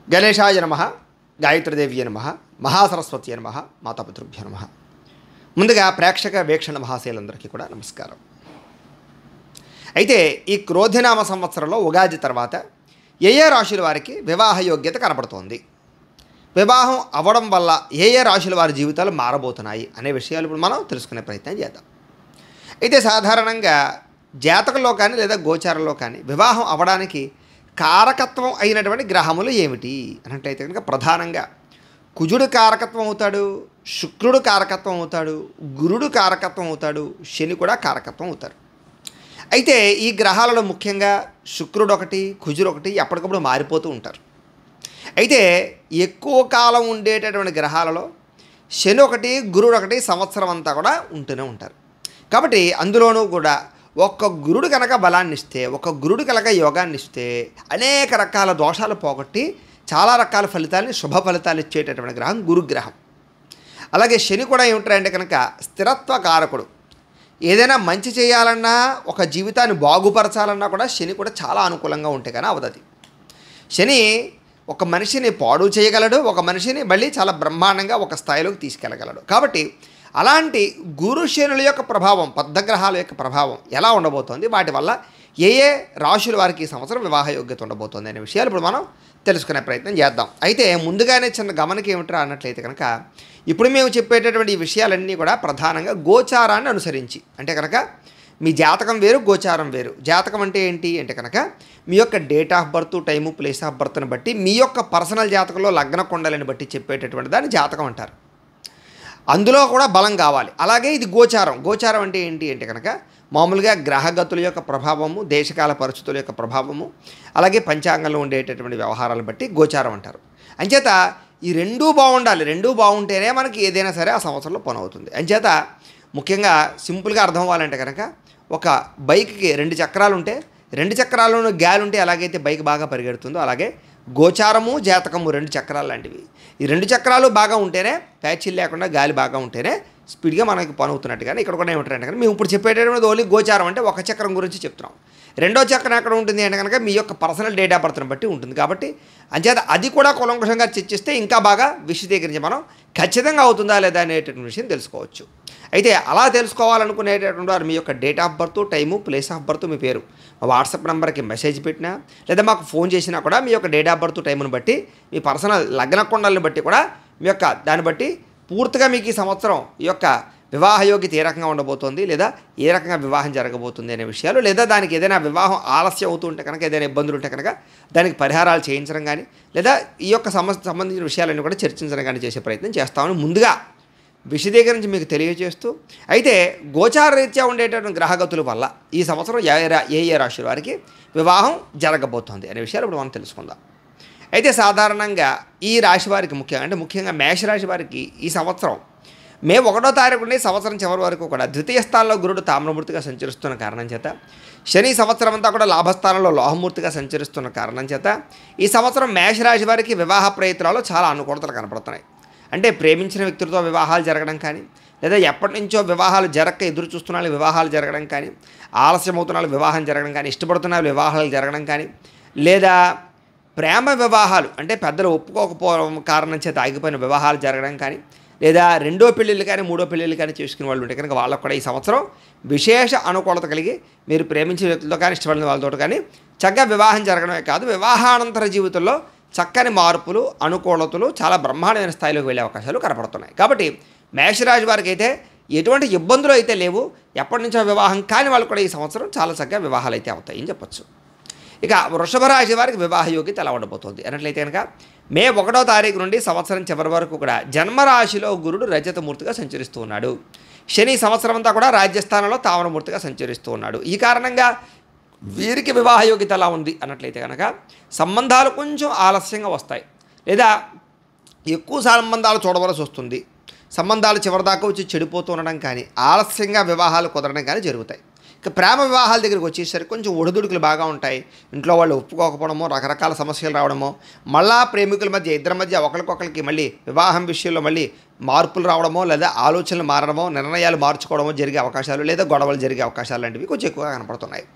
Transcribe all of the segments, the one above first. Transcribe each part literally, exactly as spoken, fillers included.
గణేశాయ నమః, గాయత్రీదేవ్యే నమః, మహాసరస్వతి నమః, మాతాపితృభ్యో నమః. ముందుగా ప్రేక్షక వీక్షణ మహాశయులందరికీ కూడా నమస్కారం. అయితే ఈ క్రోధినామ సంవత్సరంలో ఉగాది తర్వాత ఏ ఏ రాశుల వారికి వివాహ యోగ్యత కనబడుతోంది, వివాహం అవ్వడం వల్ల ఏ ఏ రాశుల వారి జీవితాలు మారబోతున్నాయి అనే విషయాలు ఇప్పుడు మనం తెలుసుకునే ప్రయత్నం చేద్దాం. అయితే సాధారణంగా జాతకంలో కానీ లేదా గోచారంలో కానీ వివాహం అవ్వడానికి కారకత్వం అయినటువంటి గ్రహములు ఏమిటి అన్నట్లయితే కనుక ప్రధానంగా కుజుడు కారకత్వం అవుతాడు, శుక్రుడు కారకత్వం అవుతాడు, గురుడు కారకత్వం అవుతాడు, శని కూడా కారకత్వం అవుతారు. అయితే ఈ గ్రహాలలో ముఖ్యంగా శుక్రుడు ఒకటి, కుజుడు ఒకటి ఎప్పటికప్పుడు మారిపోతూ ఉంటారు. అయితే ఎక్కువ కాలం ఉండేటటువంటి గ్రహాలలో శని ఒకటి, గురుడు ఒకటి సంవత్సరం అంతా కూడా ఉంటూనే ఉంటారు. కాబట్టి అందులోనూ కూడా ఒక్క గురుడు కనుక బలాన్ని ఇస్తే, ఒక గురుడు కనుక యోగాన్ని ఇస్తే అనేక రకాల దోషాలు పోగొట్టి చాలా రకాల ఫలితాలని శుభ ఫలితాలు ఇచ్చేటటువంటి గ్రహం గురుగ్రహం. అలాగే శని కూడా ఏమిటంటే కనుక స్థిరత్వ కారకుడు. ఏదైనా మంచి చేయాలన్నా, ఒక జీవితాన్ని బాగుపరచాలన్నా కూడా శని కూడా చాలా అనుకూలంగా ఉంటే కానీ అవదది. శని ఒక మనిషిని పాడు చేయగలడు, ఒక మనిషిని మళ్ళీ చాలా బ్రహ్మాండంగా ఒక స్థాయిలోకి తీసుకెళ్ళగలడు. కాబట్టి అలాంటి గురు శనుల యొక్క ప్రభావం, పద్దగ్రహాల యొక్క ప్రభావం ఎలా ఉండబోతోంది, వాటి వల్ల ఏ ఏ రాశుల వారికి ఈ సంవత్సరం వివాహ యోగ్యత ఉండబోతోంది అనే విషయాలు ఇప్పుడు మనం తెలుసుకునే ప్రయత్నం చేద్దాం. అయితే ముందుగానే చిన్న గమనిక ఏమిట్రా అన్నట్లయితే కనుక ఇప్పుడు మేము చెప్పేటటువంటి ఈ విషయాలన్నీ కూడా ప్రధానంగా గోచారాన్ని అనుసరించి, అంటే కనుక మీ జాతకం వేరు, గోచారం వేరు. జాతకం అంటే ఏంటి అంటే కనుక మీ యొక్క date of birth, time, place of బర్త్ని బట్టి మీ యొక్క పర్సనల్ జాతకంలో లగ్న కొండలని బట్టి చెప్పేటటువంటి దాన్ని జాతకం అంటారు. అందులో కూడా బలం కావాలి. అలాగే ఇది గోచారం. గోచారం అంటే ఏంటి అంటే కనుక మామూలుగా గ్రహగతుల యొక్క ప్రభావము, దేశకాల పరిస్థితుల యొక్క ప్రభావము, అలాగే పంచాంగంలో ఉండేటటువంటి వ్యవహారాలను బట్టి గోచారం అంటారు. అంచేత ఈ రెండూ బాగుండాలి. రెండూ బాగుంటేనే మనకి ఏదైనా సరే ఆ సంవత్సరంలో పని అవుతుంది. అంచేత ముఖ్యంగా సింపుల్గా అర్థం అవ్వాలంటే కనుక ఒక బైక్కి రెండు చక్రాలు ఉంటే, రెండు చక్రాలను గాలి ఉంటే ఎలాగైతే బైక్ బాగా పరిగెడుతుందో అలాగే గోచారము, జాతకము రెండు చక్రాలు లాంటివి. ఈ రెండు చక్రాలు బాగా ఉంటేనే, ప్యాచీలు లేకుండా గాలి బాగా ఉంటేనే స్పీడ్గా మనకి పని అవుతున్నట్టుగానే ఇక్కడ కూడా ఏమిటంటే కనుక మేము ఇప్పుడు చెప్పేటటువంటి ఓన్లీ గోచారం అంటే ఒక చక్రం గురించి చెప్తున్నాం. రెండో చక్రం ఎక్కడ ఉంటుంది అంటే కనుక మీ యొక్క పర్సనల్ డేట్ ఆఫ్ బర్త్ని బట్టి ఉంటుంది. కాబట్టి అంచేత అది కూడా కులంకుశంగా చర్చిస్తే ఇంకా బాగా విశదీకరించి మనం ఖచ్చితంగా అవుతుందా లేదా అనేటటువంటి విషయం తెలుసుకోవచ్చు. అయితే అలా తెలుసుకోవాలనుకునేటటువంటి వారు మీ యొక్క date of birth, time, place of birth, మీ పేరు మా వాట్సాప్ నెంబర్కి మెసేజ్ పెట్టినా లేదా మాకు ఫోన్ చేసినా కూడా మీ యొక్క డేట్ ఆఫ్ బర్త్, టైమును బట్టి మీ పర్సనల్ లగ్న కుండలను బట్టి కూడా మీ యొక్క దాన్ని బట్టి పూర్తిగా మీకు ఈ సంవత్సరం ఈ యొక్క వివాహ యోగ్యత ఏ రకంగా ఉండబోతోంది, లేదా ఏ రకంగా వివాహం జరగబోతుంది అనే విషయాలు, లేదా దానికి ఏదైనా వివాహం ఆలస్యం అవుతుంటే కనుక ఏదైనా ఇబ్బందులు ఉంటే కనుక దానికి పరిహారాలు చేయించడం కానీ, లేదా ఈ యొక్క సమస్య సంబంధించిన విషయాలన్నీ కూడా చర్చించడం కానీ చేసే ప్రయత్నం చేస్తామని ముందుగా విశదీకరించి మీకు తెలియజేస్తూ, అయితే గోచార రీత్యా ఉండేటటువంటి గ్రహగతుల వల్ల ఈ సంవత్సరం ఏ ఏ ఏ రాశుల వారికి వివాహం జరగబోతోంది అనే విషయాలు ఇప్పుడు మనం తెలుసుకుందాం. అయితే సాధారణంగా ఈ రాశి వారికి ముఖ్యంగా అంటే ముఖ్యంగా మేషరాశి వారికి ఈ సంవత్సరం మే ఒకటో తారీఖు నుండి సంవత్సరం చివరి వరకు కూడా ద్వితీయ స్థానంలో గురుడు తామ్రమూర్తిగా సంచరిస్తున్న కారణం చేత, శని సంవత్సరం అంతా కూడా లాభస్థానంలో లోహమూర్తిగా సంచరిస్తున్న కారణం చేత ఈ సంవత్సరం మేషరాశి వారికి వివాహ ప్రయత్నాలు చాలా అనుకూలతలు కనపడుతున్నాయి. అంటే ప్రేమించిన వ్యక్తులతో వివాహాలు జరగడం కానీ, లేదా ఎప్పటి నుంచో వివాహాలు జరగక ఎదురు చూస్తున్న వాళ్ళు వివాహాలు జరగడం కానీ, ఆలస్యం అవుతున్న వాళ్ళు వివాహం జరగడం కానీ, ఇష్టపడుతున్న వాళ్ళు వివాహాలు జరగడం కానీ, లేదా ప్రేమ వివాహాలు అంటే పెద్దలు ఒప్పుకోకపోవడం కారణం చేత ఆగిపోయిన వివాహాలు జరగడం కానీ, లేదా రెండో పెళ్ళిళ్ళు కానీ మూడో పెళ్ళిళ్ళు కానీ చేసుకునే వాళ్ళు ఉంటే కనుక వాళ్ళకు కూడా ఈ సంవత్సరం విశేష అనుకూలత కలిగి మీరు ప్రేమించే వ్యక్తులతో కానీ ఇష్టపడిన వాళ్ళతో కానీ చక్కగా వివాహం జరగడమే కాదు, వివాహానంతర జీవితంలో చక్కని మార్పులు, అనుకూలతలు చాలా బ్రహ్మాండమైన స్థాయిలోకి వెళ్ళే అవకాశాలు కనపడుతున్నాయి. కాబట్టి మేషరాశి వారికి అయితే ఎటువంటి ఇబ్బందులు అయితే లేవు. ఎప్పటి నుంచో వివాహం కాని వాళ్ళు కూడా ఈ సంవత్సరం చాలా చక్కగా వివాహాలు అయితే అవుతాయి అని చెప్పచ్చు. ఇక వృషభ రాశి వారికి వివాహ యోగ్యత ఎలా ఉండబోతోంది అన్నట్లయితే కనుక మే ఒకటో తారీఖు నుండి సంవత్సరం చివరి వరకు కూడా జన్మరాశిలో గురుడు రజతమూర్తిగా సంచరిస్తూ ఉన్నాడు. శని సంవత్సరం అంతా కూడా రాజ్యస్థానంలో తామ్రమూర్తిగా సంచరిస్తూ ఉన్నాడు. ఈ కారణంగా వీరికి వివాహ యోగ్యత ఎలా ఉంది అన్నట్లయితే కనుక సంబంధాలు కొంచెం ఆలస్యంగా వస్తాయి, లేదా ఎక్కువ సంబంధాలు చూడవలసి వస్తుంది. సంబంధాలు చివరిదాకా వచ్చి చెడిపోతూ ఉండడం కానీ, ఆలస్యంగా వివాహాలు కుదరడం కానీ జరుగుతాయి. ఇక ప్రేమ వివాహాల దగ్గరికి వచ్చేసరికి కొంచెం ఒడిదుడుకులు బాగా ఉంటాయి. ఇంట్లో వాళ్ళు ఒప్పుకోకపోవడమో, రకరకాల సమస్యలు రావడమో, మళ్ళా ప్రేమికుల మధ్య ఇద్దరి మధ్య ఒకరికొకరికి మళ్ళీ వివాహం విషయంలో మళ్ళీ మార్పులు రావడమో, లేదా ఆలోచనలు మారడమో, నిర్ణయాలు మార్చుకోవడమో జరిగే అవకాశాలు, లేదా గొడవలు జరిగే అవకాశాలు లాంటివి కొంచెం ఎక్కువగా కనపడుతున్నాయి.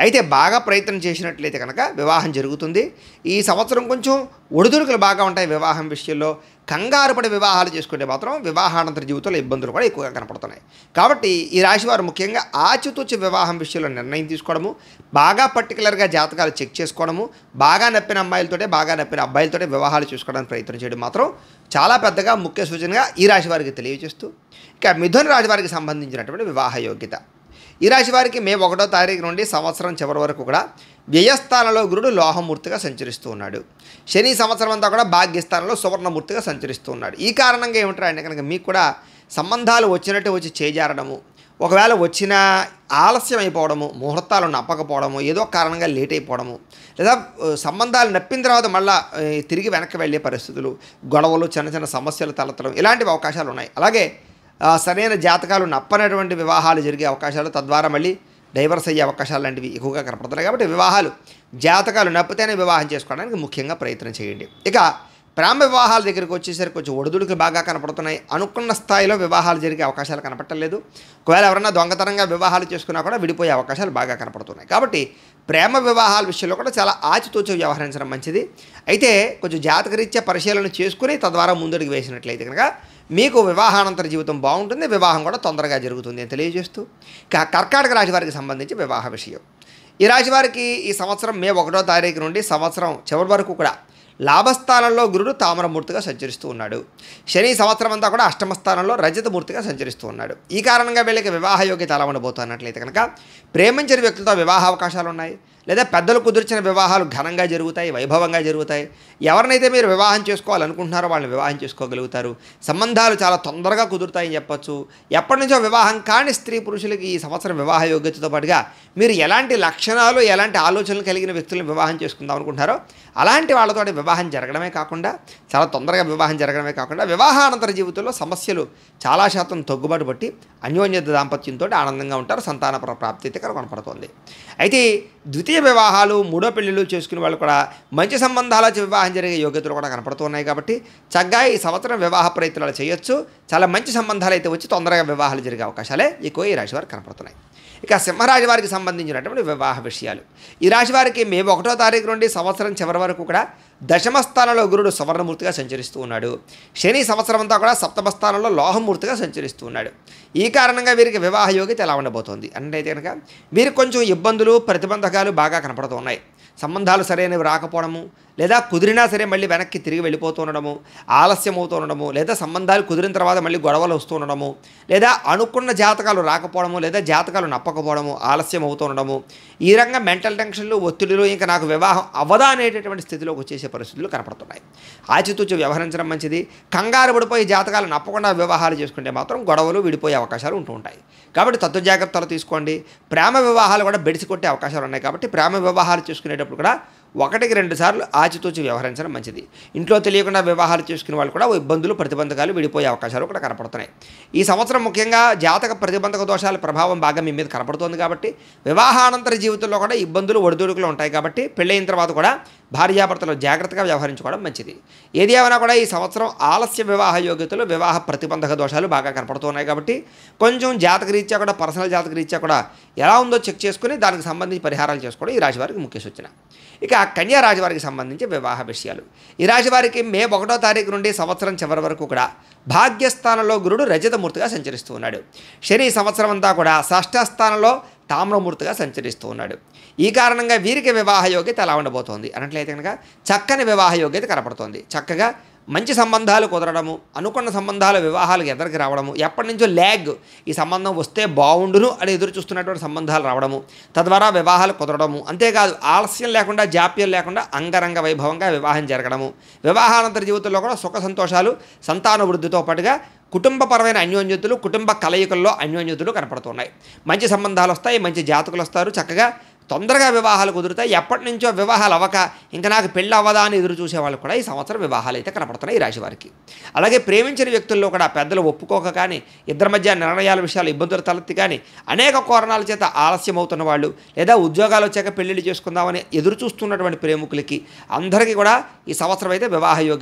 అయితే బాగా ప్రయత్నం చేసినట్లయితే కనుక వివాహం జరుగుతుంది. ఈ సంవత్సరం కొంచెం ఒడిదుడుకులు బాగా ఉంటాయి వివాహం విషయంలో. కంగారు పడి వివాహాలు చేసుకుంటే మాత్రం వివాహానంతర జీవితంలో ఇబ్బందులు కూడా ఎక్కువగా కనపడుతున్నాయి. కాబట్టి ఈ రాశివారు ముఖ్యంగా ఆచితూచి వివాహం విషయంలో నిర్ణయం తీసుకోవడము, బాగా పర్టికులర్గా జాతకాలు చెక్ చేసుకోవడము, బాగా నప్పిన అమ్మాయిలతోటే బాగా నప్పిన అబ్బాయిలతోటే వివాహాలు చూసుకోవడానికి ప్రయత్నం చేయడం మాత్రం చాలా పెద్దగా ముఖ్య సూచనగా ఈ రాశి వారికి తెలియజేస్తూ, ఇక మిథున రాశి వారికి సంబంధించినటువంటి వివాహ యోగ్యత. ఈ రాశి వారికి మే ఒకటో తారీఖు నుండి సంవత్సరం చివరి వరకు కూడా వ్యయస్థానంలో గురుడు లోహమూర్తిగా సంచరిస్తూ ఉన్నాడు. శని సంవత్సరం అంతా కూడా భాగ్యస్థానంలో సువర్ణమూర్తిగా సంచరిస్తూ ఉన్నాడు. ఈ కారణంగా ఏమిటంటే అంటే కనుక మీకు కూడా సంబంధాలు వచ్చినట్టు వచ్చి చేజారడము, ఒకవేళ వచ్చిన ఆలస్యం అయిపోవడము, ముహూర్తాలు నప్పకపోవడము, ఏదో కారణంగా లేట్ అయిపోవడము, లేదా సంబంధాలు నప్పిన తర్వాత మళ్ళీ తిరిగి వెనక్కి వెళ్ళే పరిస్థితులు, గొడవలు, చిన్న చిన్న సమస్యలు తలెత్తడం, ఇలాంటివి అవకాశాలు ఉన్నాయి. అలాగే సరైన జాతకాలు నప్పనటువంటి వివాహాలు జరిగే అవకాశాలు, తద్వారా మళ్ళీ డైవర్స్ అయ్యే అవకాశాలు లాంటివి ఎక్కువగా కనపడుతున్నాయి. కాబట్టి వివాహాలు జాతకాలు నప్పితేనే వివాహం చేసుకోవడానికి ముఖ్యంగా ప్రయత్నం చేయండి. ఇక ప్రేమ వివాహాల దగ్గరికి వచ్చేసరికి కొంచెం ఒడిదుడుకులు బాగా కనపడుతున్నాయి. అనుకున్న స్థాయిలో వివాహాలు జరిగే అవకాశాలు కనపడలేదు. ఒకవేళ ఎవరైనా దొంగతనంగా వివాహాలు చేసుకున్నా కూడా విడిపోయే అవకాశాలు బాగా కనపడుతున్నాయి. కాబట్టి ప్రేమ వివాహాల విషయంలో కూడా చాలా ఆచితూచి వ్యవహరించడం మంచిది. అయితే కొంచెం జాతకరీత్యా పరిశీలన చేసుకుని తద్వారా ముందడుగు వేసినట్లయితే కనుక మీకు వివాహానంతర జీవితం బాగుంటుంది, వివాహం కూడా తొందరగా జరుగుతుంది అని తెలియజేస్తూ, ఇక కర్కాటక రాశి వారికి సంబంధించి వివాహ విషయం. ఈ రాశి వారికి ఈ సంవత్సరం మే ఒకటో తారీఖు నుండి సంవత్సరం చివరి వరకు కూడా లాభస్థానంలో గురుడు తామ్రమూర్తిగా సంచరిస్తూ ఉన్నాడు. శని సంవత్సరం అంతా కూడా అష్టమ స్థానంలో రజతమూర్తిగా సంచరిస్తూ ఉన్నాడు. ఈ కారణంగా వీళ్ళకి వివాహ యోగ్యత ఎలా ఉండబోతున్నట్లయితే కనుక ప్రేమించిన వ్యక్తులతో వివాహ అవకాశాలు ఉన్నాయి, లేదా పెద్దలు కుదిర్చిన వివాహాలు ఘనంగా జరుగుతాయి, వైభవంగా జరుగుతాయి. ఎవరినైతే మీరు వివాహం చేసుకోవాలనుకుంటున్నారో వాళ్ళని వివాహం చేసుకోగలుగుతారు. సంబంధాలు చాలా తొందరగా కుదురుతాయని చెప్పచ్చు. ఎప్పటి నుంచో వివాహం కాని స్త్రీ పురుషులకి ఈ సంవత్సరం వివాహ యోగ్యతతో పాటుగా మీరు ఎలాంటి లక్షణాలు, ఎలాంటి ఆలోచనలు కలిగిన వ్యక్తులను వివాహం చేసుకుందాం అనుకుంటున్నారో అలాంటి వాళ్ళతో వివాహం జరగడమే కాకుండా, చాలా తొందరగా వివాహం జరగడమే కాకుండా వివాహానంతర జీవితంలో సమస్యలు చాలా శాతం తగ్గుబాటు పట్టి అన్యోన్యత దాంపత్యంతో ఆనందంగా ఉంటారు. సంతాన ప్రాప్తి అయితే కనపడుతోంది. అయితే ద్వితీయ వివాహాలు, మూడో పెళ్ళిళ్ళు చేసుకునే వాళ్ళు కూడా మంచి సంబంధాలతో వివాహం జరిగే యోగ్యతలు కూడా కనపడుతున్నాయి. కాబట్టి చక్కగా ఈ సంవత్సరం వివాహ ప్రయత్నాలు చేయొచ్చు. చాలా మంచి సంబంధాలు అయితే వచ్చి తొందరగా వివాహాలు జరిగే అవకాశాలే ఎక్కువ ఈ రాశి వారికి కనపడుతున్నాయి. ఇక సింహరాశి వారికి సంబంధించినటువంటి వివాహ విషయాలు. ఈ రాశి వారికి మే ఒకటో తారీఖు నుండి సంవత్సరం చివరి వరకు కూడా దశమ స్థానంలో గురుడు సువర్ణమూర్తిగా సంచరిస్తూ ఉన్నాడు. శని సంవత్సరం అంతా కూడా సప్తమ స్థానంలో లోహమూర్తిగా సంచరిస్తూ ఉన్నాడు. ఈ కారణంగా వీరికి వివాహ యోగ్యత ఎలా ఉండబోతోంది అంటే కనుక వీరికి కొంచెం ఇబ్బందులు, ప్రతిబంధకాలు బాగా కనపడుతూ ఉన్నాయి. సంబంధాలు సరైనవి రాకపోవడము, లేదా కుదిరినా సరే మళ్ళీ వెనక్కి తిరిగి వెళ్ళిపోతూ ఉండడము, ఆలస్యం అవుతూ ఉండడము, లేదా సంబంధాలు కుదిరిన తర్వాత మళ్ళీ గొడవలు వస్తూ ఉండడము, లేదా అనుకున్న జాతకాలు రాకపోవడము, లేదా జాతకాలు నప్పకపోవడము, ఆలస్యం అవుతూ ఉండడము, ఈ రకంగా మెంటల్ టెన్షన్లు, ఒత్తిడిలు, ఇంకా నాకు వివాహం అవ్వదా అనేటటువంటి స్థితిలోకి వచ్చేసే పరిస్థితులు కనపడుతున్నాయి. ఆచితూచి వ్యవహరించడం మంచిది. కంగారు పడిపోయి జాతకాలు నప్పకుండా వివాహాలు చేసుకుంటే మాత్రం గొడవలు, విడిపోయే అవకాశాలు ఉంటూ ఉంటాయి. కాబట్టి తత్వ జాగ్రత్తలు తీసుకోండి. ప్రేమ వివాహాలు కూడా బెడిసి కొట్టే అవకాశాలు ఉన్నాయి. కాబట్టి ప్రేమ వివాహాలు చేసుకునేటప్పుడు కూడా ఒకటికి రెండు సార్లు ఆచితూచి వ్యవహరించడం మంచిది. ఇంట్లో తెలియకుండా వివాహాలు చేసుకునే వాళ్ళు కూడా ఇబ్బందులు, ప్రతిబంధకాలు, విడిపోయే అవకాశాలు కూడా కనపడుతున్నాయి. ఈ సంవత్సరం ముఖ్యంగా జాతక ప్రతిబంధక దోషాల ప్రభావం బాగా మీ మీద కనపడుతోంది. కాబట్టి వివాహానంతర జీవితంలో కూడా ఇబ్బందులు, ఒడిదుడుకులు ఉంటాయి. కాబట్టి పెళ్ళైన తర్వాత కూడా భార్యాభర్తలు జాగ్రత్తగా వ్యవహరించుకోవడం మంచిది. ఏది ఏమైనా కూడా ఈ సంవత్సరం ఆలస్య వివాహ యోగ్యతలు, వివాహ ప్రతిబంధక దోషాలు బాగా కనపడుతున్నాయి. కాబట్టి కొంచెం జాతకరీత్యా కూడా, పర్సనల్ జాతకరీత్యా కూడా ఎలా ఉందో చెక్ చేసుకుని దానికి సంబంధించి పరిహారాలు చేసుకోవడం ఈ రాశి వారికి ముఖ్య సూచన. ఇక కన్యా రాశి వారికి సంబంధించి వివాహ విషయాలు. ఈ రాశి వారికి మే ఒకటో తారీఖు నుండి సంవత్సరం చివరి వరకు కూడా భాగ్యస్థానంలో గురుడు రజతమూర్తిగా సంచరిస్తూ ఉన్నాడు. శని సంవత్సరం అంతా కూడా షష్ఠ స్థానంలో తామ్రమూర్తిగా సంచరిస్తూ ఉన్నాడు. ఈ కారణంగా వీరికి వివాహ యోగ్యత ఎలా ఉండబోతోంది అన్నట్లయితే కనుక చక్కని వివాహ యోగ్యత కనపడుతోంది. చక్కగా మంచి సంబంధాలు కుదరడము, అనుకున్న సంబంధాలు వివాహాలకు ఎదురికి రావడము, ఎప్పటి నుంచో ల్యాగ్, ఈ సంబంధం వస్తే బాగుండును అని ఎదురు చూస్తున్నటువంటి సంబంధాలు రావడము, తద్వారా వివాహాలు కుదరడము, అంతేకాదు ఆలస్యం లేకుండా, జాప్యం లేకుండా అంగరంగ వైభవంగా వివాహం జరగడము, వివాహానంతర జీవితంలో కూడా సుఖ సంతోషాలు, సంతాన వృద్ధితో పాటుగా కుటుంబపరమైన అన్యోన్యతలు, కుటుంబ కలయికల్లో అన్యోన్యతలు కనపడుతున్నాయి. మంచి సంబంధాలు వస్తాయి, మంచి జాతకులు వస్తారు, చక్కగా తొందరగా వివాహాలు కుదురుతాయి. ఎప్పటి నుంచో వివాహాలు అవ్వక ఇంకా నాకు పెళ్ళి అవ్వదా అని ఎదురు చూసే వాళ్ళు కూడా ఈ సంవత్సరం వివాహాలు అయితే కనపడుతున్నాయి ఈ రాశి వారికి. అలాగే ప్రేమించిన వ్యక్తుల్లో కూడా పెద్దలు ఒప్పుకోక కానీ, ఇద్దరి మధ్య నిర్ణయాల విషయాలు ఇబ్బందులు తలెత్తి కానీ, అనేక కారణాల చేత ఆలస్యం అవుతున్న వాళ్ళు, లేదా ఉద్యోగాలు వచ్చాక పెళ్ళిళ్ళు చేసుకుందామని ఎదురు చూస్తున్నటువంటి ప్రేమికులకి అందరికీ కూడా ఈ సంవత్సరం అయితే వివాహ యోగ్యత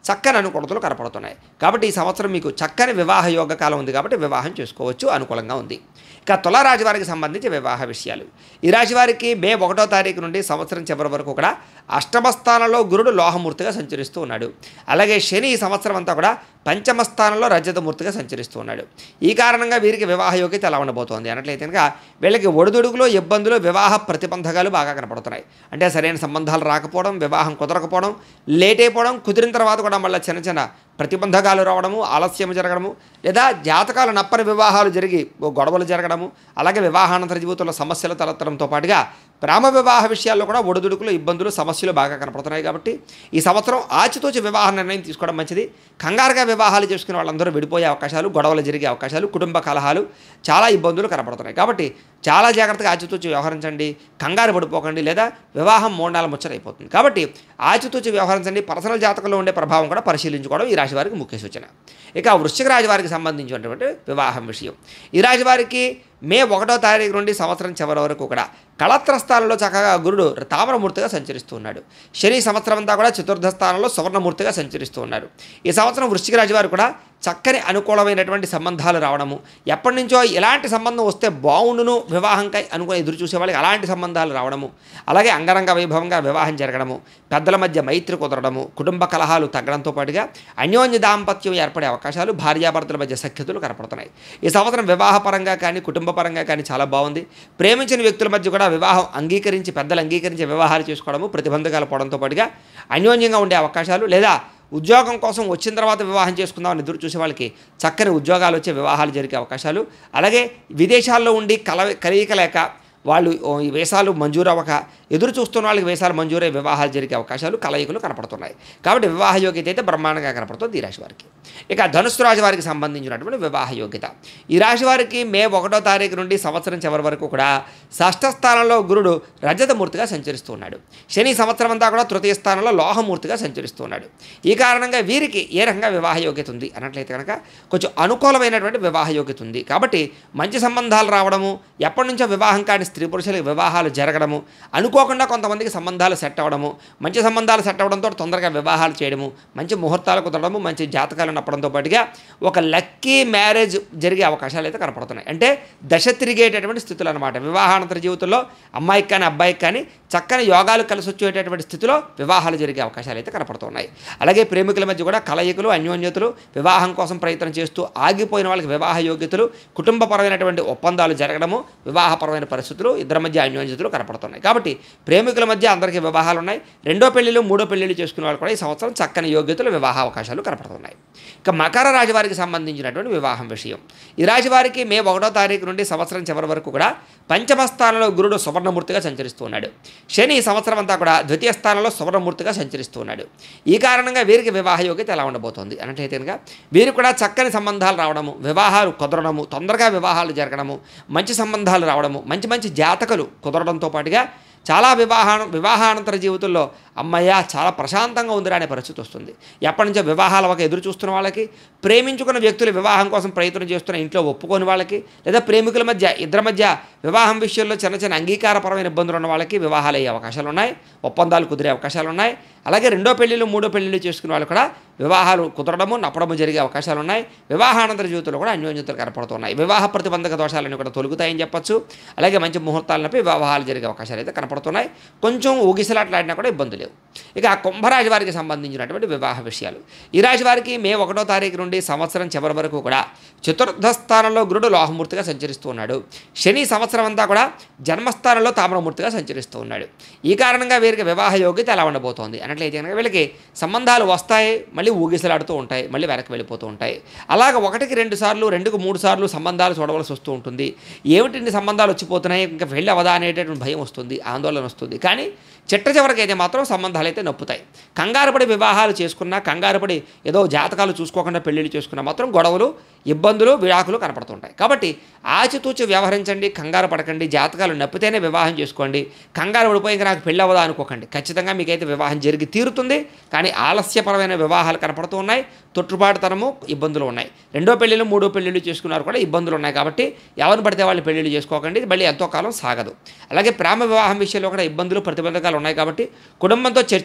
చక్కని అనుకూలతలు కనపడుతున్నాయి. కాబట్టి ఈ సంవత్సరం మీకు చక్కని వివాహ యోగ కాలం ఉంది కాబట్టి వివాహం చేసుకోవచ్చు, అనుకూలంగా ఉంది. ఇక తులారాశి వారికి సంబంధించి వివాహ విషయాలు. ఈ రాశి వారికి మే ఒకటో తారీఖు నుండి సంవత్సరం చివరి వరకు కూడా అష్టమ స్థానంలో గురుడు లోహమూర్తిగా సంచరిస్తూ ఉన్నాడు. అలాగే శని ఈ సంవత్సరం అంతా కూడా పంచమ స్థానంలో రజతమూర్తిగా సంచరిస్తూ ఉన్నాడు. ఈ కారణంగా వీరికి వివాహ యోగ్యత ఎలా ఉండబోతోంది అన్నట్లయితే కనుక వీళ్ళకి ఒడిదుడుకులు, ఇబ్బందులు, వివాహ ప్రతిబంధకాలు బాగా కనపడుతున్నాయి. అంటే సరైన సంబంధాలు రాకపోవడం, వివాహం కుదరకపోవడం, లేట్ అయిపోవడం, కుదిరిన తర్వాత కూడా మళ్ళీ చిన్న చిన్న ప్రతిబంధకాలు రావడము, ఆలస్యం జరగడము, లేదా జాతకాలు నప్పని వివాహాలు జరిగి గొడవలు జరగడము, అలాగే వివాహానంతర జీవితంలో సమస్యలు తలెత్తడంతో పాటుగా ప్రేమ వివాహ విషయాల్లో కూడా ఒడిదుడుకులు, ఇబ్బందులు, సమస్యలు బాగా కనపడుతున్నాయి. కాబట్టి ఈ సంవత్సరం ఆచితూచి వివాహ నిర్ణయం తీసుకోవడం మంచిది. కంగారుగా వివాహాలు చేసుకునే వాళ్ళందరూ విడిపోయే అవకాశాలు, గొడవలు జరిగే అవకాశాలు, కుటుంబ కలహాలు, చాలా ఇబ్బందులు కనపడుతున్నాయి. కాబట్టి చాలా జాగ్రత్తగా ఆచితూచి వ్యవహరించండి, కంగారు పడిపోకండి, లేదా వివాహం మూడు నెలల ముచ్చటైపోతుంది. కాబట్టి ఆచితూచి వ్యవహరించండి. పర్సనల్ జాతకంలో ఉండే ప్రభావం కూడా పరిశీలించుకోవడం ఈ రాశి వారికి ముఖ్య సూచన. ఇక వృశ్చిక రాశి వారికి సంబంధించినటువంటి వివాహం విషయం. ఈ రాశి వారికి మే ఒకటో తారీఖు నుండి సంవత్సరం చివరి వరకు కూడా కళత్ర స్థానంలో చక్కగా గురుడు తామ్రమూర్తిగా సంచరిస్తూ ఉన్నాడు. శని సంవత్సరం అంతా కూడా చతుర్థ స్థానంలో సువర్ణమూర్తిగా సంచరిస్తూ ఉన్నారు. ఈ సంవత్సరం వృశ్చిక రాశి వారు కూడా చక్కని అనుకూలమైనటువంటి సంబంధాలు రావడము, ఎప్పటి నుంచో ఎలాంటి సంబంధం వస్తే బాగుండును వివాహంకై అనుకుని ఎదురు చూసే వాళ్ళకి అలాంటి సంబంధాలు రావడము, అలాగే అంగరంగ వైభవంగా వివాహం జరగడము, పెద్దల మధ్య మైత్రి కుదరడము, కుటుంబ కలహాలు తగ్గడంతో పాటుగా అన్యోన్య దాంపత్యం ఏర్పడే అవకాశాలు, భార్యాభర్తల మధ్య సఖ్యతలు కనపడుతున్నాయి. ఈ సంవత్సరం వివాహపరంగా కానీ కుటుంబ పరంగా కానీ చాలా బాగుంది. ప్రేమించిన వ్యక్తుల మధ్య కూడా వివాహం అంగీకరించి, పెద్దలు అంగీకరించి వివాహాలు చేసుకోవడము, ప్రతిబంధకాలు పోవడంతో పాటుగా అన్యోన్యంగా ఉండే అవకాశాలు, లేదా ఉద్యోగం కోసం వచ్చిన తర్వాత వివాహం చేసుకుందామని ఎదురు చూసే వాళ్ళకి చక్కని ఉద్యోగాలు వచ్చే వివాహాలు జరిగే అవకాశాలు, అలాగే విదేశాల్లో ఉండి కల కలయికలేక వాళ్ళు ఈ వేసాలు మంజూరు అవ్వక ఎదురు చూస్తున్న వాళ్ళకి వేసాలు మంజూరై వివాహాలు జరిగే అవకాశాలు, కలయికలు కనపడుతున్నాయి. కాబట్టి వివాహ యోగ్యత అయితే బ్రహ్మాండంగా కనపడుతుంది ఈ రాశి వారికి. ఇక ధనుస్సు రాశి వారికి సంబంధించినటువంటి వివాహ యోగ్యత. ఈ రాశి వారికి మే ఒకటో తారీఖు నుండి సంవత్సరం చివరి వరకు కూడా షష్ఠ స్థానంలో గురుడు రజతమూర్తిగా సంచరిస్తూ ఉన్నాడు. శని సంవత్సరం అంతా కూడా తృతీయ స్థానంలో లోహమూర్తిగా సంచరిస్తూ ఉన్నాడు. ఈ కారణంగా వీరికి ఏ రకంగా వివాహ యోగ్యత ఉంది అన్నట్లయితే కనుక కొంచెం అనుకూలమైనటువంటి వివాహ యోగ్యత ఉంది. కాబట్టి మంచి సంబంధాలు రావడము, ఎప్పటి నుంచో వివాహం కాని స్త్రీ పురుషులకు వివాహాలు జరగడము, అనుకోకుండా కొంతమందికి సంబంధాలు సెట్ అవ్వడము, మంచి సంబంధాలు సెట్ అవ్వడంతో తొందరగా వివాహాలు చేయడము, మంచి ముహూర్తాలు కుదరడము, మంచి జాతకాలు నప్పడంతో పాటుగా ఒక లక్కీ మ్యారేజ్ జరిగే అవకాశాలు అయితే కనపడుతున్నాయి. అంటే దశ తిరిగేటటువంటి స్థితులు అనమాట. వివాహానంతర జీవితంలో అమ్మాయికి కానీ అబ్బాయికి కానీ చక్కని యోగాలు కలిసి వచ్చేటటువంటి స్థితిలో వివాహాలు జరిగే అవకాశాలు అయితే కనపడుతున్నాయి. అలాగే ప్రేమికుల మధ్య కూడా కలయికలు, అన్యోన్యతలు, వివాహం కోసం ప్రయత్నం చేస్తూ ఆగిపోయిన వాళ్ళకి వివాహ యోగ్యతలు, కుటుంబపరమైనటువంటి ఒప్పందాలు జరగడము, వివాహపరమైన పరిస్థితులు, ఇద్దరి మధ్య అన్యోన్యతలు కనపడుతున్నాయి. కాబట్టి ప్రేమికుల మధ్య అందరికీ వివాహాలు ఉన్నాయి. రెండో పెళ్లిళ్ళు, మూడో పెళ్లిళ్ళు చేసుకునే వాళ్ళు కూడా ఈ సంవత్సరం చక్కని యోగ్యతలు, వివాహ అవకాశాలు కనపడుతున్నాయి. ఇక మకర రాశి వారికి సంబంధించినటువంటి వివాహం విషయం. ఈ రాశి వారికి మే ఒకటో తారీఖు నుండి సంవత్సరం చివరి వరకు కూడా పంచమ స్థానంలో గురుడు సువర్ణమూర్తిగా సంచరిస్తూ ఉన్నాడు. శని ఈ సంవత్సరం అంతా కూడా ద్వితీయ స్థానంలో సువర్ణమూర్తిగా సంచరిస్తూ ఉన్నాడు. ఈ కారణంగా వీరికి వివాహ యోగ్యత ఎలా ఉండబోతోంది అన్నట్లయితే కనుక వీరికి కూడా చక్కని సంబంధాలు రావడము, వివాహాలు కుదరడము, తొందరగా వివాహాలు జరగడము, మంచి సంబంధాలు రావడము, మంచి మంచి జాతకాలు కుదరడంతో పాటుగా చాలా వివాహ వివాహానంతర జీవితంలో అమ్మయ్య చాలా ప్రశాంతంగా ఉందిరా అనే పరిస్థితి వస్తుంది. ఎప్పటి నుంచో వివాహాల ఒక ఎదురు చూస్తున్న వాళ్ళకి, ప్రేమించుకున్న వ్యక్తులు వివాహం కోసం ప్రయత్నం చేస్తున్న ఇంట్లో ఒప్పుకోని వాళ్ళకి, లేదా ప్రేమికుల మధ్య ఇద్దరి మధ్య వివాహం విషయంలో చిన్న చిన్న అంగీకారపరమైన ఇబ్బందులు ఉన్న వాళ్ళకి వివాహాలు అయ్యే అవకాశాలు ఉన్నాయి, ఒప్పందాలు కుదిరే అవకాశాలు ఉన్నాయి. అలాగే రెండో పెళ్లిళ్ళు, మూడో పెళ్లిళ్ళు చేసుకునే వాళ్ళు కూడా వివాహాలు కుదరడము, నప్పడము జరిగే అవకాశాలు ఉన్నాయి. వివాహానంతర జీవితంలో కూడా అన్యోన్యతలు కనపడుతున్నాయి. వివాహ ప్రతిబంధక దోషాలన్నీ కూడా తొలుగుతాయని చెప్పొచ్చు. అలాగే మంచి ముహూర్తాలు నప్పి వివాహాలు జరిగే అవకాశాలు అయితే కనపడుతున్నాయి. కొంచెం ఊగిసలాట్లాడినా కూడా ఇబ్బంది లేవు. ఇక కుంభరాశి వారికి సంబంధించినటువంటి వివాహ విషయాలు. ఈ రాశి వారికి మే ఒకటో తారీఖు నుండి సంవత్సరం చివరి వరకు కూడా చతుర్థ స్థానంలో గురుడు లోహమూర్తిగా సంచరిస్తూ ఉన్నాడు. శని సంవత్సరం అంతా కూడా జన్మస్థానంలో తామ్రమూర్తిగా సంచరిస్తూ ఉన్నాడు. ఈ కారణంగా వీరికి వివాహ యోగ్యత ఎలా ఉండబోతోంది అన్నట్లయితే కనుక వీళ్ళకి సంబంధాలు వస్తాయి, మళ్ళీ ఊగిసలాడుతూ ఉంటాయి, మళ్ళీ వెనక్కి వెళ్ళిపోతూ ఉంటాయి. అలాగ ఒకటికి రెండు సార్లు, రెండుకు మూడు సార్లు సంబంధాలు చూడవలసి వస్తూ ఉంటుంది. ఏమిటి సంబంధాలు వచ్చిపోతున్నాయి, ఇంకా వెళ్ళి అవదా అనేటటువంటి భయం వస్తుంది, ఆందోళన వస్తుంది. కానీ చిట్ట చివరికైతే మాత్రం సంబంధాలు అయితే నొప్పుతాయి. కంగారుపడి వివాహాలు చేసుకున్నా, కంగారుపడి ఏదో జాతకాలు చూసుకోకుండా పెళ్ళిళ్ళు చేసుకున్నా మాత్రం గొడవలు, ఇబ్బందులు, విడాకులు కనపడుతుంటాయి. కాబట్టి ఆచితూచి వ్యవహరించండి, కంగారు పడకండి. జాతకాలు నప్పితేనే వివాహం చేసుకోండి. కంగారు పడిపోయి ఇంకా నాకు పెళ్ళి అవ్వదా అనుకోకండి. ఖచ్చితంగా మీకైతే వివాహం జరిగి తీరుతుంది. కానీ ఆలస్యపరమైన వివాహాలు కనపడుతూ ఉన్నాయి, తొట్టుపాటుతనము, ఇబ్బందులు ఉన్నాయి. రెండో పెళ్ళిళ్ళు, మూడో పెళ్ళిళ్ళు చేసుకున్నారు కూడా ఇబ్బందులు ఉన్నాయి. కాబట్టి ఎవరిని పడితే వాళ్ళు పెళ్ళిళ్ళు చేసుకోకండి, మళ్ళీ ఎంతో కాలం సాగదు. అలాగే ప్రేమ వివాహం విషయంలో కూడా ఇబ్బందులు, ప్రతిబంధకాలు ఉన్నాయి. కాబట్టి కుటుంబంతో చర్చించి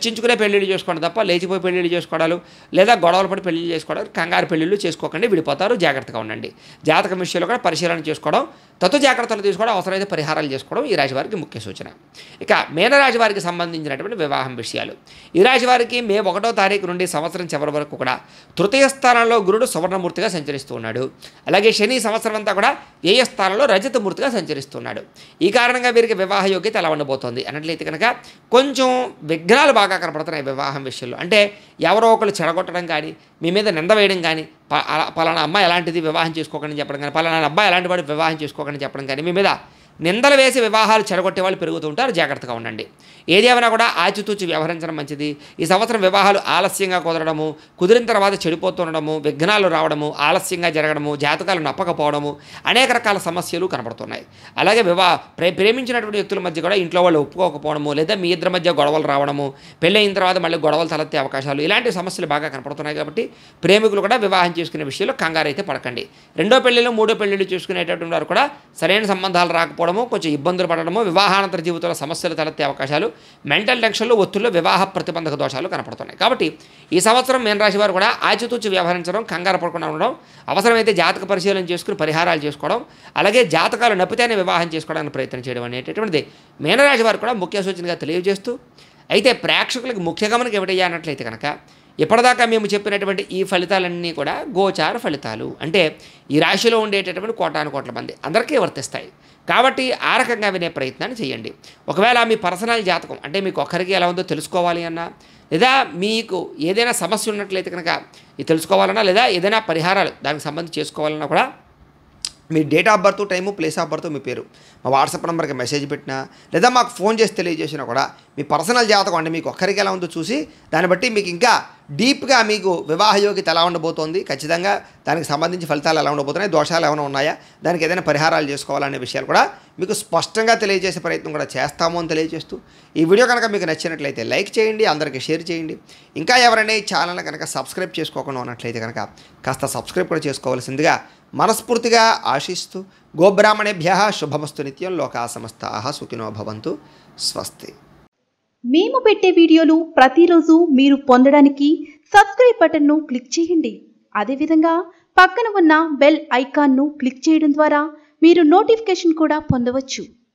చర్చించుకునే పెళ్ళిళ్ళు చేసుకోండి తప్ప లేచిపోయి పెళ్ళిళ్ళు చేసుకోవడాలు లేదా గొడవలు పడి పెళ్ళిళ్ళు చేసుకోవడాలు కంగారు పెళ్ళిళ్ళు చేసుకోకండి, విడిపోతారు, జాగ్రత్తగా ఉండండి. జాతకం విషయంలో కూడా పరిశీలన చేసుకోవడం, తత్వ జాగ్రత్తలు తీసుకోవడం, అవసరమైతే పరిహారాలు చేసుకోవడం ఈ రాశి వారికి ముఖ్య సూచన. ఇక మీనరాశి వారికి సంబంధించినటువంటి వివాహం విషయాలు. ఈ రాశి వారికి మే ఒకటో తారీఖు నుండి సంవత్సరం చివరి వరకు కూడా తృతీయ స్థానంలో గురుడు సువర్ణమూర్తిగా సంచరిస్తూ ఉన్నాడు. అలాగే శని సంవత్సరం అంతా కూడా వ్యయ స్థానంలో రజతమూర్తిగా సంచరిస్తున్నాడు. ఈ కారణంగా వీరికి వివాహ యోగ్యత ఎలా ఉండబోతోంది అన్నట్లయితే కనుక కొంచెం విఘ్నాలు బాగా కనపడుతున్నాయి వివాహం విషయంలో. అంటే ఎవరో ఒకరు చెడగొట్టడం కానీ, మీ మీద నింద వేయడం కానీ, పలానా అమ్మాయి ఎలాంటిది వివాహం చేసుకోకని చెప్పడం కానీ, పలానా అబ్బాయి ఎలాంటి వాడు వివాహం చేసుకోకని చెప్పడం కానీ, మీ మీద నిందలు వేసి వివాహాలు చెడగొట్టే వాళ్ళు పెరుగుతూ ఉంటారు, జాగ్రత్తగా ఉండండి. ఏదేమైనా కూడా ఆచితూచి వ్యవహరించడం మంచిది. ఈ సంవత్సరం వివాహాలు ఆలస్యంగా కుదరడము, కుదిరిన తర్వాత చెడిపోతుండడము, విఘ్నాలు రావడము, ఆలస్యంగా జరగడము, జాతకాలు నప్పకపోవడము, అనేక రకాల సమస్యలు కనపడుతున్నాయి. అలాగే వివాహ ప్రే ప్రేమించినటువంటి వ్యక్తుల మధ్య కూడా ఇంట్లో వాళ్ళు ఒప్పుకోకపోవడము, లేదా మీ ఇద్దరి మధ్య గొడవలు రావడము, పెళ్ళి అయిన తర్వాత మళ్ళీ గొడవలు తలెత్తే అవకాశాలు, ఇలాంటి సమస్యలు బాగా కనపడుతున్నాయి. కాబట్టి ప్రేమికులు కూడా వివాహం చేసుకునే విషయంలో కంగారు అయితే పడకండి. రెండో పెళ్ళిళ్ళు మూడో పెళ్ళిళ్ళు చేసుకునేటటువంటి వారు కూడా సరైన సంబంధాలు రాకపోవడం, కొంచెం ఇబ్బందులు పడడము, వివాహానంతర జీవితంలో సమస్యలు తలెత్తే అవకాశాలు, మెంటల్ టెన్షన్లు, ఒత్తిళ్లు, వివాహ ప్రతిబంధక దోషాలు కనపడుతున్నాయి. కాబట్టి ఈ సంవత్సరం మీనరాశి వారు కూడా ఆచితూచి వ్యవహరించడం, కంగారు పడకుండా ఉండడం, అవసరమైతే జాతక పరిశీలన చేసుకుని పరిహారాలు చేసుకోవడం, అలాగే జాతకాలు నప్పితేనే వివాహం చేసుకోవడానికి ప్రయత్నం చేయడం అనేటటువంటిది మీనరాశి వారు కూడా ముఖ్య సూచనగా తెలియజేస్తూ, అయితే ప్రేక్షకులకు ముఖ్య గమనిక ఏమిటయ్యా అన్నట్లయితే కనుక ఇప్పటిదాకా మేము చెప్పినటువంటి ఈ ఫలితాలన్నీ కూడా గోచార ఫలితాలు. అంటే ఈ రాశిలో ఉండేటటువంటి కోటాను కోట్ల మంది అందరికీ వర్తిస్తాయి. కాబట్టి ఆ రకంగా వినే ప్రయత్నాన్ని చేయండి. ఒకవేళ మీ పర్సనల్ జాతకం అంటే మీకు ఒక్కరికి ఎలా ఉందో తెలుసుకోవాలి అన్నా, లేదా మీకు ఏదైనా సమస్య ఉన్నట్లయితే కనుక ఇది తెలుసుకోవాలన్నా, లేదా ఏదైనా పరిహారాలు దానికి సంబంధించి చేసుకోవాలన్నా కూడా మీ date of birth, time, place of birth, మీ పేరు మా వాట్సాప్ నెంబర్కి మెసేజ్ పెట్టినా, లేదా మాకు ఫోన్ చేసి తెలియజేసినా కూడా మీ పర్సనల్ జాతకం అంటే మీకు ఒక్కరికి ఎలా ఉందో చూసి దాన్ని బట్టి మీకు ఇంకా డీప్గా మీకు వివాహ యోగ్యత ఎలా ఉండబోతోంది, ఖచ్చితంగా దానికి సంబంధించి ఫలితాలు ఎలా ఉండబోతున్నాయి, దోషాలు ఏమైనా ఉన్నాయా, దానికి ఏదైనా పరిహారాలు చేసుకోవాలనే విషయాలు కూడా మీకు స్పష్టంగా తెలియజేసే ప్రయత్నం కూడా చేస్తాము అని తెలియజేస్తూ, ఈ వీడియో కనుక మీకు నచ్చినట్లయితే లైక్ చేయండి, అందరికీ షేర్ చేయండి. ఇంకా ఎవరైనా ఈ ఛానల్ కనుక సబ్స్క్రైబ్ చేసుకోకుండా ఉన్నట్లయితే కనుక కాస్త సబ్స్క్రైబ్ కూడా చేసుకోవాల్సిందిగా మనస్ఫూర్తిగా ఆశిస్తూ, గోబ్రాహ్మణేభ్య శుభమస్తు నిత్యం, లోకా సమస్తాః సుఖినో భవంతు, స్వస్తి. మేము పెట్టే వీడియోలు ప్రతిరోజు మీరు పొందడానికి సబ్స్క్రైబ్ బటన్ను క్లిక్ చేయండి. అదేవిధంగా పక్కన ఉన్న బెల్ ఐకాన్ను క్లిక్ చేయడం ద్వారా మీరు నోటిఫికేషన్ కూడా పొందవచ్చు.